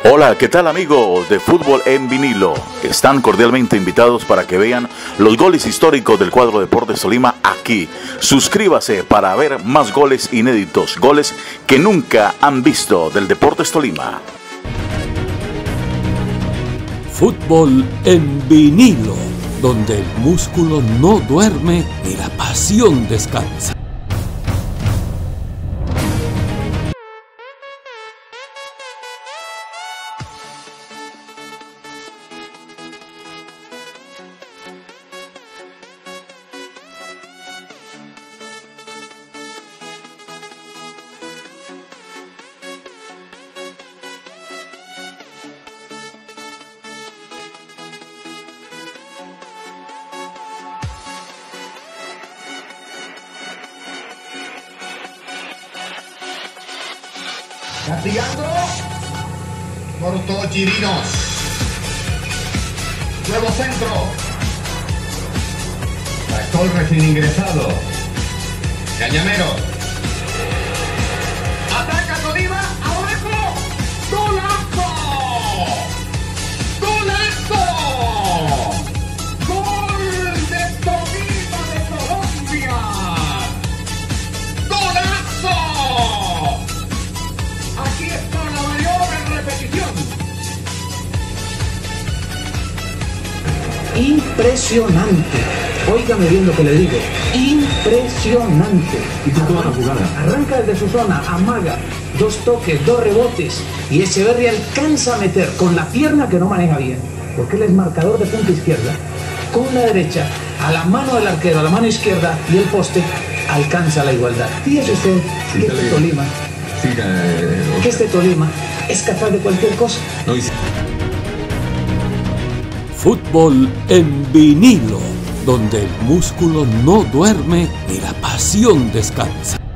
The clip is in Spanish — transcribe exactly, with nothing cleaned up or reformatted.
Hola, ¿qué tal amigos de Fútbol en Vinilo? Están cordialmente invitados para que vean los goles históricos del cuadro Deportes Tolima aquí. Suscríbase para ver más goles inéditos, goles que nunca han visto del Deportes Tolima. Fútbol en Vinilo, donde el músculo no duerme ni la pasión descansa. Castigando Cortó Chirinos. Nuevo centro. Pastor recién ingresado. Cañamero. Ataca Tolima. Abajo. ¡Golazo! ¡Golazo! ¡Gol de Tolima de Colombia! ¡Golazo! Aquí está la mayor en repetición. Impresionante. Óigame bien lo que le digo. Impresionante. ¿Y tú toda la jugada? Arranca desde su zona, amaga. Dos toques, dos rebotes. Y Echeverri alcanza a meter con la pierna que no maneja bien. Porque él es marcador de punta izquierda. Con la derecha, a la mano del arquero, a la mano izquierda y el poste, alcanza la igualdad. Fíjese usted que este Tolima, Sí, eh, que este Tolima es capaz de cualquier cosa. no, y- Fútbol en Vinilo, donde el músculo no duerme ni la pasión descansa.